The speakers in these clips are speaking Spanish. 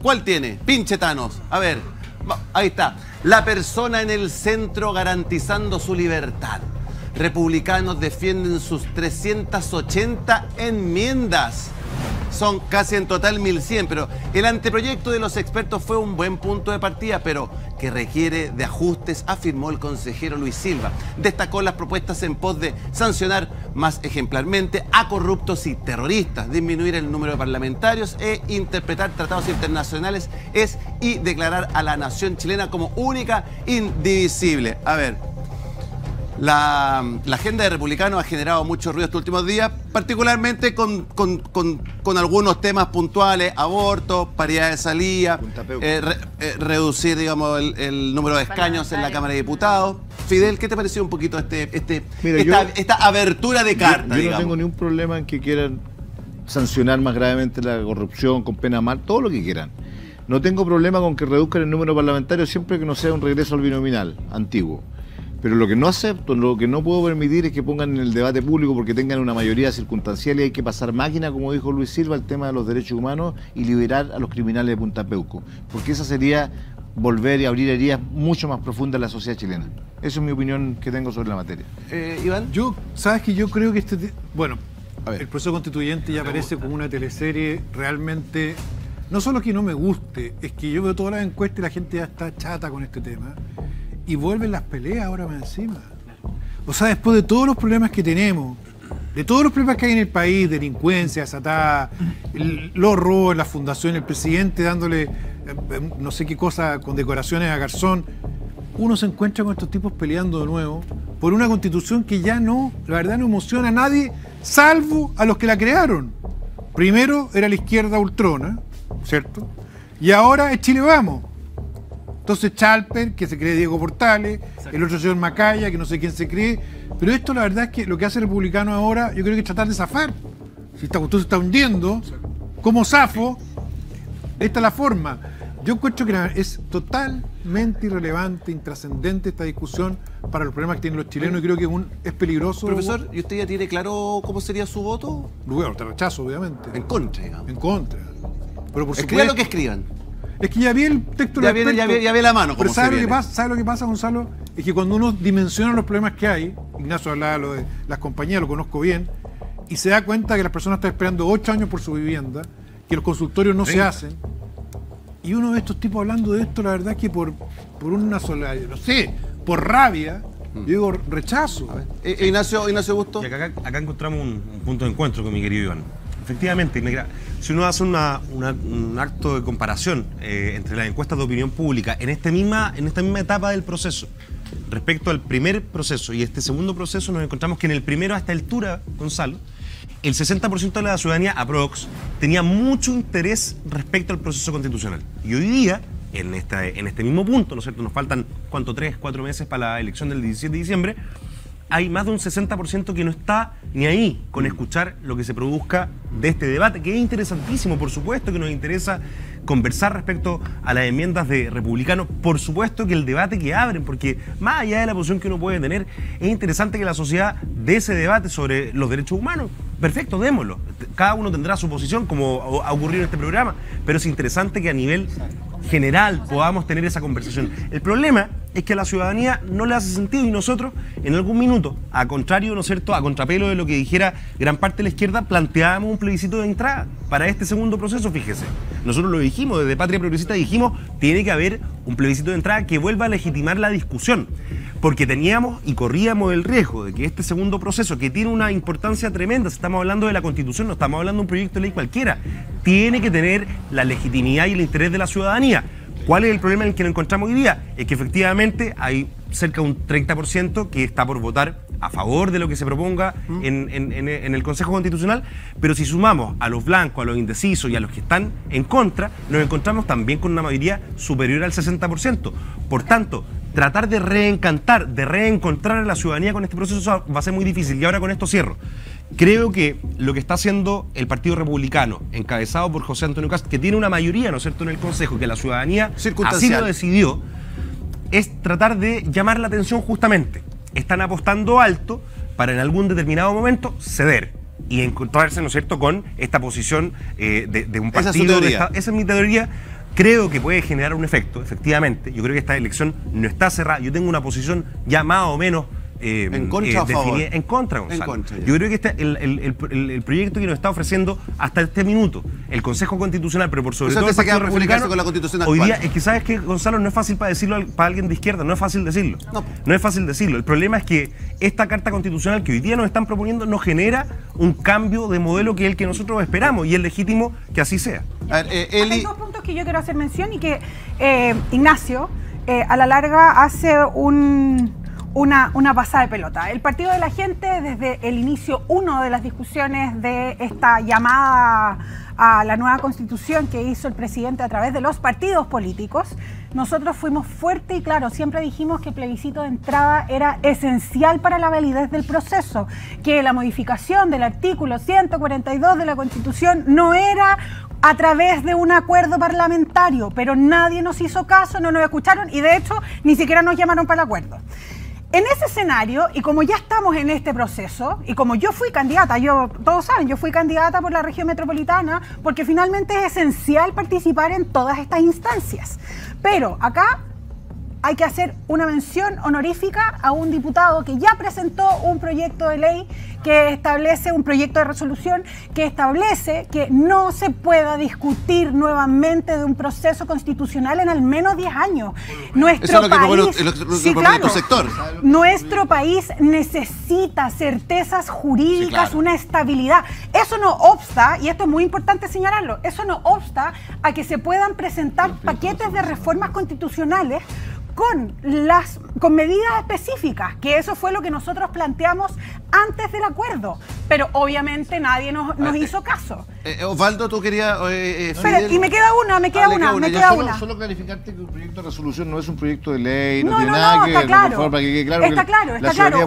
¿Cuál tiene? Pinche Thanos. A ver, ahí está. La persona en el centro garantizando su libertad. Republicanos defienden sus 380 enmiendas. Son casi en total 1100, pero el anteproyecto de los expertos fue un buen punto de partida, pero que requiere de ajustes, afirmó el consejero Luis Silva. Destacó las propuestas en pos de sancionar más ejemplarmente a corruptos y terroristas, disminuir el número de parlamentarios e interpretar tratados internacionales y declarar a la nación chilena como única, indivisible. A ver, la agenda de republicanos ha generado mucho ruido estos últimos días, particularmente con algunos temas puntuales: aborto, paridad de salida, reducir, digamos, el número de escaños en la Cámara de Diputados. Fidel, ¿qué te pareció un poquito esta abertura de carta? Yo no tengo ningún problema en que quieran sancionar más gravemente la corrupción con pena mal, todo lo que quieran. No tengo problema con que reduzcan el número parlamentario siempre que no sea un regreso al binominal antiguo. Pero lo que no acepto, lo que no puedo permitir es que pongan en el debate público porque tengan una mayoría circunstancial y hay que pasar máquina, como dijo Luis Silva, el tema de los derechos humanos y liberar a los criminales de Punta Peuco. Porque esa sería volver y abrir heridas mucho más profundas en la sociedad chilena. Esa es mi opinión que tengo sobre la materia. Iván. Sabes que yo creo que bueno, el proceso constituyente ya parece como una teleserie realmente. No solo que no me guste, es que yo veo todas las encuestas y la gente ya está chata con este tema. Y vuelven las peleas ahora más encima. O sea, después de todos los problemas que tenemos, de todos los problemas que hay en el país, delincuencia, desatada, los robos, la fundación, el presidente dándole no sé qué cosa, con decoraciones a Garzón, uno se encuentra con estos tipos peleando de nuevo por una constitución que ya no, la verdad, no emociona a nadie, salvo a los que la crearon. Primero era la izquierda ultrona, ¿cierto? Y ahora es Chile Vamos. Entonces Chalper, que se cree Diego Portales, el otro señor Macaya, que no sé quién se cree, pero esto la verdad es que lo que hace el republicano ahora, yo creo que es tratar de zafar. Si esta cuestión se está hundiendo, como zafo, esta es la forma. Yo encuentro que es totalmente irrelevante, intrascendente esta discusión para los problemas que tienen los chilenos y creo que es peligroso. Profesor, ¿y usted ya tiene claro cómo sería su voto? Bueno, te rechazo, obviamente. En contra, digamos. En contra. Pero por escriban lo que escriban. Es que ya vi el texto de ya vi la mano. Pero ¿sabe lo que pasa, Gonzalo? Es que cuando uno dimensiona los problemas que hay, Ignacio hablaba de lo de las compañías, lo conozco bien, y se da cuenta que las personas están esperando 8 años por su vivienda, que los consultorios no se hacen, y uno ve estos tipos hablando de esto, la verdad es que por una sola, no sé, por rabia, yo digo rechazo. Ignacio Busto. Y acá encontramos un punto de encuentro con mi querido Iván. Efectivamente, si uno hace un acto de comparación entre las encuestas de opinión pública en esta misma etapa del proceso, respecto al primer proceso y este segundo proceso, nos encontramos que en el primero, a esta altura, Gonzalo, el 60% de la ciudadanía, aprox, tenía mucho interés respecto al proceso constitucional. Y hoy día, en este mismo punto, ¿no es cierto?, nos faltan, ¿cuánto? 3, 4 meses para la elección del 17 de diciembre, hay más de un 60% que no está ni ahí con escuchar lo que se produzca de este debate, que es interesantísimo, por supuesto que nos interesa conversar respecto a las enmiendas de republicanos, por supuesto que el debate que abren, porque más allá de la posición que uno puede tener, es interesante que la sociedad dé ese debate sobre los derechos humanos. Perfecto, démoslo. Cada uno tendrá su posición, como ha ocurrido en este programa, pero es interesante que a nivel general podamos tener esa conversación. El problema es que a la ciudadanía no le hace sentido y nosotros, en algún minuto, a contrario, ¿no es cierto?, a contrapelo de lo que dijera gran parte de la izquierda, planteábamos un plebiscito de entrada para este segundo proceso, fíjese. Nosotros lo dijimos, desde Patria Progresista dijimos, tiene que haber un plebiscito de entrada que vuelva a legitimar la discusión, porque teníamos y corríamos el riesgo de que este segundo proceso, que tiene una importancia tremenda, si estamos hablando de la Constitución, no estamos hablando de un proyecto de ley cualquiera, tiene que tener la legitimidad y el interés de la ciudadanía. ¿Cuál es el problema en el que nos encontramos hoy día? Es que efectivamente hay cerca de un 30% que está por votar a favor de lo que se proponga en el Consejo Constitucional, pero si sumamos a los blancos, a los indecisos y a los que están en contra, nos encontramos también con una mayoría superior al 60%. Por tanto, tratar de reencontrar a la ciudadanía con este proceso va a ser muy difícil. Y ahora con esto cierro. Creo que lo que está haciendo el Partido Republicano, encabezado por José Antonio Kast, que tiene una mayoría, ¿no es cierto?, en el Consejo, que la ciudadanía así lo decidió, es tratar de llamar la atención justamente. Están apostando alto para en algún determinado momento ceder y encontrarse, ¿no es cierto?, con esta posición de un partido. Esa es mi teoría. Creo que puede generar un efecto, efectivamente. Yo creo que esta elección no está cerrada. Yo tengo una posición ya más o menos ¿En contra o a favor? En contra, Gonzalo. En contra, ya. Yo creo que el proyecto que nos está ofreciendo hasta este minuto el Consejo Constitucional, pero por sobre todo el se queda Partido republicarse Republicano, con la Constitución hoy actual. día, es que sabes que, Gonzalo, no es fácil para decirlo para alguien de izquierda, no es fácil decirlo. No es fácil decirlo. El problema es que esta Carta Constitucional que hoy día nos están proponiendo no genera un cambio de modelo que es el que nosotros esperamos, y es legítimo que así sea. A ver, Eli... Hay dos puntos que yo quiero hacer mención y que Ignacio a la larga hace una pasada de pelota. El Partido de la Gente, desde el inicio de las discusiones de esta llamada a la nueva Constitución que hizo el presidente a través de los partidos políticos, nosotros fuimos fuertes y claro, siempre dijimos que el plebiscito de entrada era esencial para la validez del proceso, que la modificación del artículo 142 de la Constitución no era a través de un acuerdo parlamentario, pero nadie nos hizo caso, no nos escucharon y de hecho ni siquiera nos llamaron para el acuerdo. En ese escenario, y como ya estamos en este proceso, y como yo fui candidata, todos saben, yo fui candidata por la región metropolitana, porque finalmente es esencial participar en todas estas instancias. Pero acá hay que hacer una mención honorífica a un diputado que ya presentó un proyecto de ley que establece, un proyecto de resolución que establece que no se pueda discutir nuevamente de un proceso constitucional en al menos 10 años. Nuestro Nuestro país necesita certezas jurídicas, una estabilidad. Eso no obsta, y esto es muy importante señalarlo, eso no obsta a que se puedan presentar paquetes de reformas constitucionales con medidas específicas, que eso fue lo que nosotros planteamos antes del acuerdo, pero obviamente nadie nos hizo caso. Osvaldo, tú querías... Espera, y me queda una. Solo clarificarte que un proyecto de resolución no es un proyecto de ley, no tiene nada que ver, está por favor, para que quede claro. Está claro.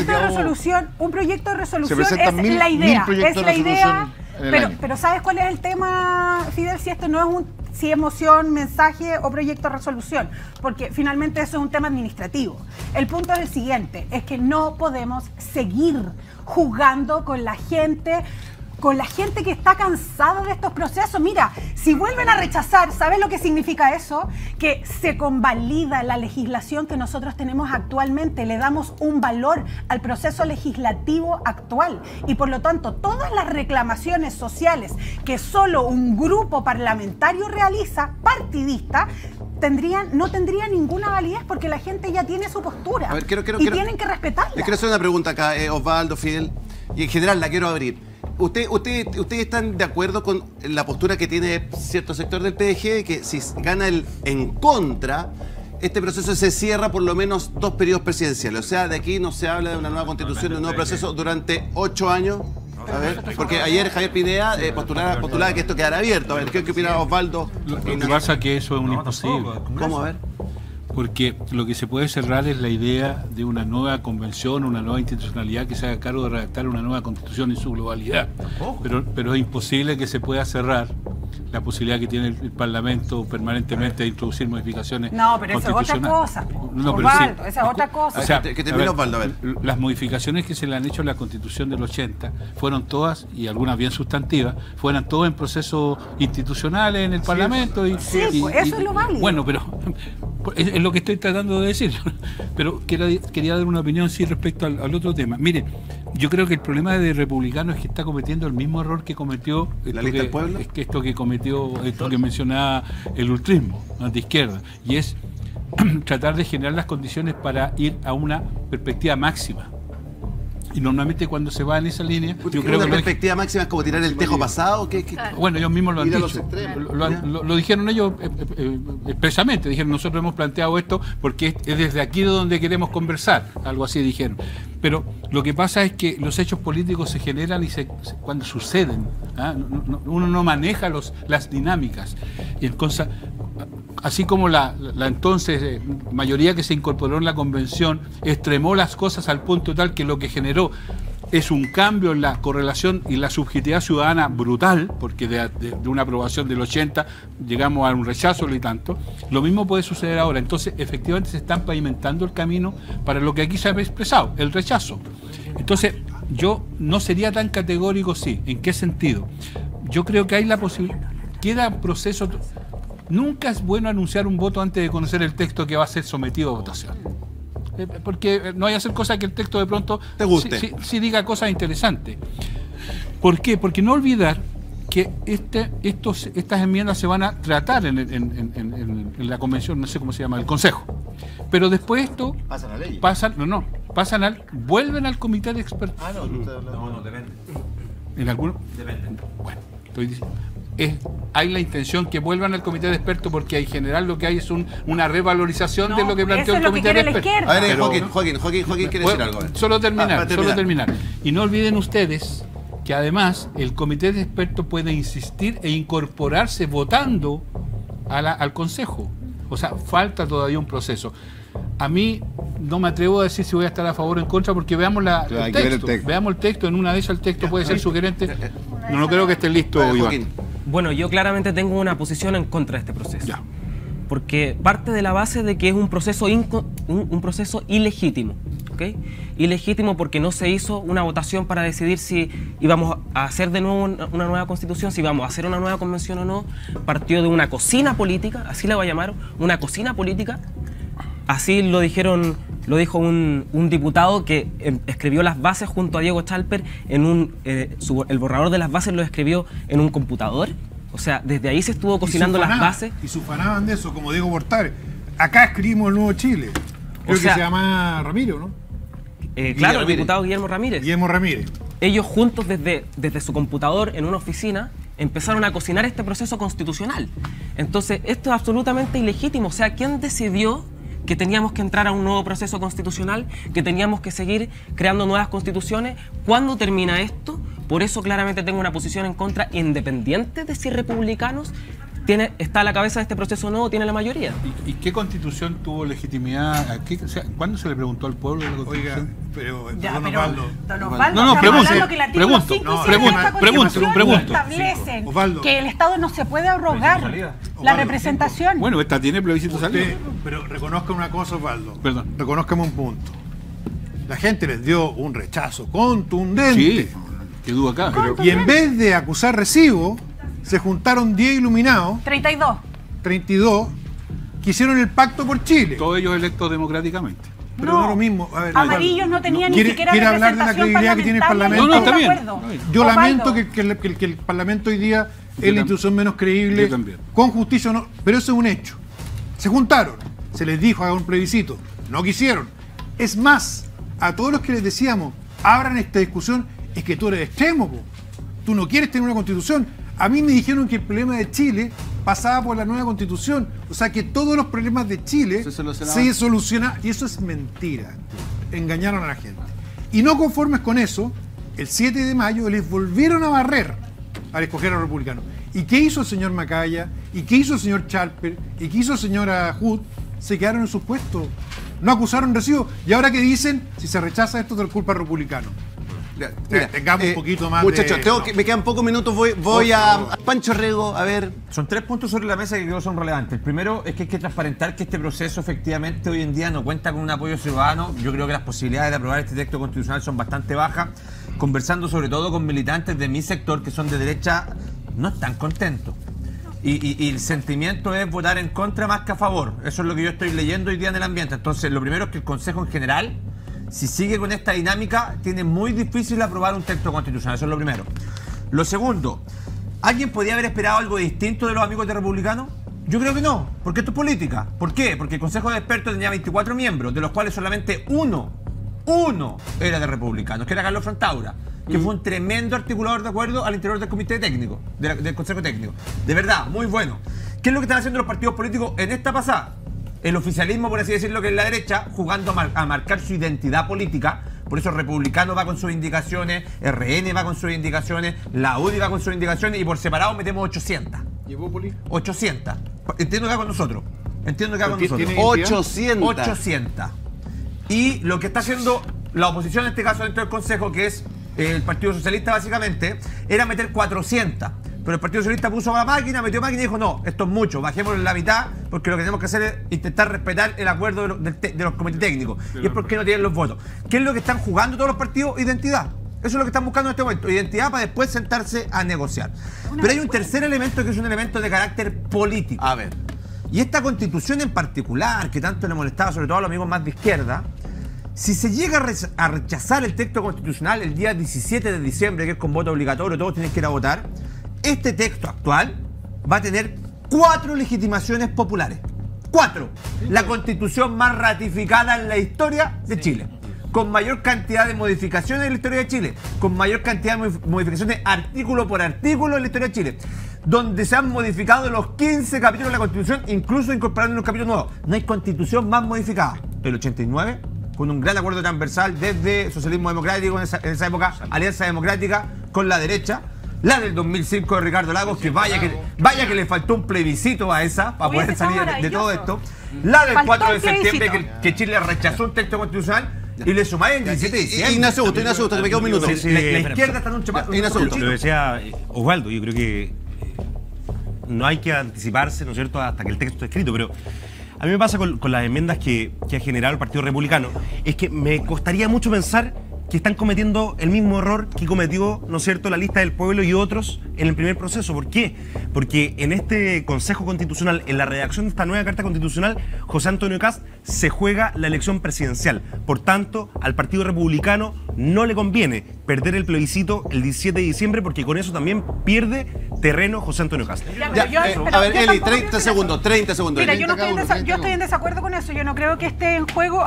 Un proyecto de resolución es la idea. Pero ¿sabes cuál es el tema, Fidel? Si esto no es si es moción, mensaje o proyecto de resolución, porque finalmente eso es un tema administrativo. El punto es el siguiente, es que no podemos seguir jugando con la gente que está cansada de estos procesos. Mira, si vuelven a rechazar, ¿sabes lo que significa eso? Que se convalida la legislación que nosotros tenemos actualmente, le damos un valor al proceso legislativo actual y por lo tanto todas las reclamaciones sociales que solo un grupo parlamentario realiza, partidista, no tendrían ninguna validez porque la gente ya tiene su postura. A ver, tienen que respetarla. Les quiero hacer una pregunta acá, Osvaldo, Fidel, y en general la quiero abrir. ¿Ustedes están de acuerdo con la postura que tiene cierto sector del PDG, que si gana el en contra, este proceso se cierra por lo menos 2 periodos presidenciales? O sea, de aquí no se habla de una nueva constitución, de un nuevo proceso durante 8 años. A ver, porque ayer Javier Pineda postulaba que esto quedara abierto. A ver, ¿qué opina Osvaldo? Lo que pasa es que eso es un imposible. ¿Cómo? A ver. Porque lo que se puede cerrar es la idea de una nueva convención, una nueva institucionalidad que se haga cargo de redactar una nueva constitución en su globalidad. Pero es imposible que se pueda cerrar la posibilidad que tiene el Parlamento permanentemente de introducir modificaciones. No, pero eso es otra cosa. No, pero Osvaldo, esa es otra cosa. O sea, que termine Osvaldo, a ver. Las modificaciones que se le han hecho a la Constitución del 80 fueron todas, y algunas bien sustantivas, fueron todas en procesos institucionales en el Parlamento. Eso es lo válido. Bueno, pero es lo que estoy tratando de decir. Pero quería dar una opinión sí respecto al otro tema. Mire, yo creo que el problema de Republicano es que está cometiendo el mismo error que cometió esto que mencionaba el ultrismo de izquierda, y es tratar de generar las condiciones para ir a una perspectiva máxima. Y normalmente cuando se va en esa línea, yo creo que la perspectiva máxima es como tirar el tejo pasado. Bueno, ellos mismos lo han dicho. Lo dijeron ellos expresamente. Dijeron, nosotros hemos planteado esto porque es desde aquí donde queremos conversar. Algo así dijeron. Pero lo que pasa es que los hechos políticos se generan cuando suceden. Uno no maneja las dinámicas. Y entonces, así como la entonces mayoría que se incorporó en la convención extremó las cosas al punto tal que lo que generó es un cambio en la correlación y la subjetividad ciudadana brutal, porque de una aprobación del 80 llegamos a un rechazo y tanto. Lo mismo puede suceder ahora. Entonces, efectivamente se están pavimentando el camino para lo que aquí se ha expresado, el rechazo. Entonces, yo no sería tan categórico, sí. ¿En qué sentido? Yo creo que hay la posibilidad, queda proceso. nunca es bueno anunciar un voto antes de conocer el texto que va a ser sometido a votación. Porque no hay que hacer cosas que el texto de pronto te guste. Sí diga cosas interesantes. ¿Por qué? Porque no olvidar que estas enmiendas se van a tratar en la convención, no sé cómo se llama, el Consejo. Pero después esto Pasan a ley. Vuelven al comité de expertos. No, depende. ¿En alguno? Depende. Bueno, estoy diciendo. Hay la intención que vuelvan al comité de expertos porque en general lo que hay es una revalorización de lo que planteó el comité de expertos. A ver, Joaquín quiere decir algo. Solo terminar. Y no olviden ustedes que además el comité de expertos puede insistir e incorporarse votando al Consejo. O sea, falta todavía un proceso. A mí no me atrevo a decir si voy a estar a favor o en contra porque veamos el texto. Veamos el texto. En una de esas el texto puede ser sugerente. No creo que esté listo, Iván. Bueno, yo claramente tengo una posición en contra de este proceso. Ya. Porque parte de la base de que es un proceso ilegítimo. ¿Ok? Ilegítimo porque no se hizo una votación para decidir si íbamos a hacer de nuevo una nueva constitución, si íbamos a hacer una nueva convención o no. Partió de una cocina política, así la voy a llamar, una cocina política. Así lo dijo un diputado que escribió las bases junto a Diego Chalper el borrador de las bases lo escribió en un computador. O sea, desde ahí se estuvo cocinando las bases. Y se ufanaban de eso, como Diego Portales. Acá escribimos el Nuevo Chile. Creo que se llama Ramiro, ¿no? Claro, el diputado Guillermo Ramírez. Ellos juntos desde su computador en una oficina empezaron a cocinar este proceso constitucional. Entonces, esto es absolutamente ilegítimo. O sea, ¿quién decidió que teníamos que entrar a un nuevo proceso constitucional, que teníamos que seguir creando nuevas constituciones? ¿Cuándo termina esto? Por eso claramente tengo una posición en contra, independiente de si republicanos está a la cabeza de este proceso nuevo, tiene la mayoría. ¿Y qué constitución tuvo legitimidad? O sea, ¿cuándo se le preguntó al pueblo de la constitución? Oiga, pero don Osvaldo. Pregunto. Establecen que el Estado no se puede arrogar la representación. Bueno, esta tiene plebiscito salida. Pero reconozca una cosa, Osvaldo. Perdón. Reconózcame un punto. La gente les dio un rechazo contundente. Sí, qué duda acá. Y en vez de acusar recibo, se juntaron 10 iluminados. 32 que hicieron el pacto por Chile. Todos ellos electos democráticamente. Pero no es lo mismo. A ver, Amarillos no tenían ni siquiera ¿quiere hablar de la credibilidad que tiene el Parlamento? No, está bien. Yo lamento que el Parlamento hoy día es la institución menos creíble. Con justicia o no. Pero eso es un hecho. Se juntaron. Se les dijo, hagan un plebiscito. No quisieron. Es más, a todos los que les decíamos, abran esta discusión, es que tú eres extremo, po. Tú no quieres tener una constitución. A mí me dijeron que el problema de Chile pasaba por la nueva constitución. O sea, que todos los problemas de Chile se solucionaban. Y eso es mentira. Engañaron a la gente. Y no conformes con eso, el 7 de mayo les volvieron a barrer al escoger a los republicanos. ¿Y qué hizo el señor Macaya? ¿Y qué hizo el señor Chalper? ¿Y qué hizo la señora Hood? Se quedaron en sus puestos. No acusaron recibo. Y ahora que dicen, si se rechaza esto, es culpa republicano. Mira, tengamos un poquito más muchachos, me quedan pocos minutos, voy a Pancho Rego, a ver. Son 3 puntos sobre la mesa que creo son relevantes. El primero es que hay que transparentar que este proceso efectivamente hoy en día no cuenta con un apoyo ciudadano. Yo creo que las posibilidades de aprobar este texto constitucional son bastante bajas. Conversando sobre todo con militantes de mi sector que son de derecha, no están contentos. Y el sentimiento es votar en contra más que a favor. Eso es lo que yo estoy leyendo hoy día en el ambiente. Entonces, lo primero es que el Consejo en general, si sigue con esta dinámica, tiene muy difícil aprobar un texto constitucional. Eso es lo primero. Lo segundo, ¿alguien podía haber esperado algo distinto de los amigos de Republicanos? Yo creo que no, porque esto es política. ¿Por qué? Porque el Consejo de Expertos tenía 24 miembros, de los cuales solamente uno era de Republicanos, que era Carlos Frontaura, que fue un tremendo articulador de acuerdo al interior del comité técnico, del Consejo Técnico. De verdad, muy bueno. ¿Qué es lo que están haciendo los partidos políticos en esta pasada? El oficialismo, por así decirlo, que es la derecha, jugando a marcar su identidad política. Por eso Republicano va con sus indicaciones, RN va con sus indicaciones, la UDI va con sus indicaciones y por separado metemos 800. ¿Llevó Poli? 800. Entiendo que va con nosotros. 800. Y lo que está haciendo la oposición en este caso dentro del Consejo, que es el Partido Socialista básicamente, era meter 400. Pero el Partido Socialista puso la máquina, metió máquina y dijo, no, esto es mucho, bajémoslo en la mitad, porque lo que tenemos que hacer es intentar respetar el acuerdo de los comités técnicos. Y es porque no tienen los votos. ¿Qué es lo que están jugando todos los partidos? Identidad. Eso es lo que están buscando en este momento, identidad para después sentarse a negociar. Pero hay un tercer elemento que es un elemento de carácter político. A ver. Y esta constitución en particular, que tanto le molestaba sobre todo a los amigos más de izquierda, si se llega a rechazar el texto constitucional el día 17 de diciembre, que es con voto obligatorio, todos tienen que ir a votar, este texto actual va a tener 4 legitimaciones populares. 4. La constitución más ratificada en la historia de Chile. Con mayor cantidad de modificaciones en la historia de Chile. Con mayor cantidad de modificaciones artículo por artículo en la historia de Chile. Donde se han modificado los 15 capítulos de la Constitución, incluso incorporando unos capítulos nuevos. No hay Constitución más modificada. El 89, con un gran acuerdo transversal desde Socialismo Democrático, en esa época, Alianza Democrática, con la derecha. La del 2005 de Ricardo Lagos, que vaya que le faltó un plebiscito a esa, para poder salir de todo esto. La del 4 de septiembre, que Chile rechazó un texto constitucional. Y le sumáis el 17 de diciembre. Ignacio Augusto, que me queda un minuto. La izquierda está en un chapazo. Lo decía Osvaldo, yo creo que no hay que anticiparse, ¿no es cierto?, hasta que el texto esté escrito, pero a mí me pasa con las enmiendas que ha generado el Partido Republicano, es que me costaría mucho pensar que están cometiendo el mismo error que cometió, ¿no es cierto?, la Lista del Pueblo y otros en el primer proceso. ¿Por qué? Porque en este Consejo Constitucional, en la redacción de esta nueva Carta Constitucional, José Antonio Kast se juega la elección presidencial. Por tanto, al Partido Republicano no le conviene perder el plebiscito el 17 de diciembre, porque con eso también pierde terreno José Antonio Kast. A ver, Eli, 30 segundos. Mira, yo estoy en desacuerdo con eso. Yo no creo que esté en juego...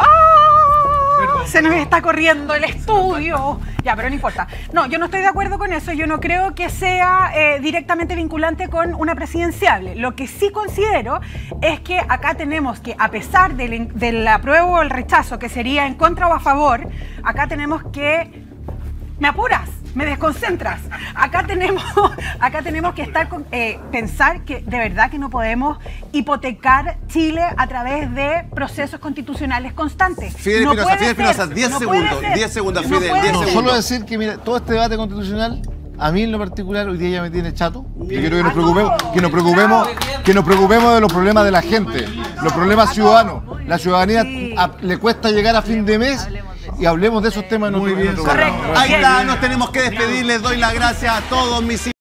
Se nos está corriendo el estudio. Ya, pero no importa. No, yo no estoy de acuerdo con eso. Yo no creo que sea directamente vinculante con una presidenciable. Lo que sí considero es que acá tenemos que, a pesar del apruebo o el rechazo, que sería en contra o a favor, acá tenemos que... ¿Me apuras? ¿Me desconcentras? Acá tenemos que pensar que de verdad que no podemos hipotecar Chile a través de procesos constitucionales constantes. Fidel Espinosa, 10 segundos, Fidel. Solo decir que, mira, todo este debate constitucional, a mí en lo particular, hoy día ya me tiene chato. Yo quiero que nos preocupemos de los problemas de la gente, los problemas ciudadanos. La ciudadanía le cuesta llegar a fin de mes. Y hablemos de esos temas en otro programa. Ahí está, nos tenemos que despedir. Les doy las gracias a todos mis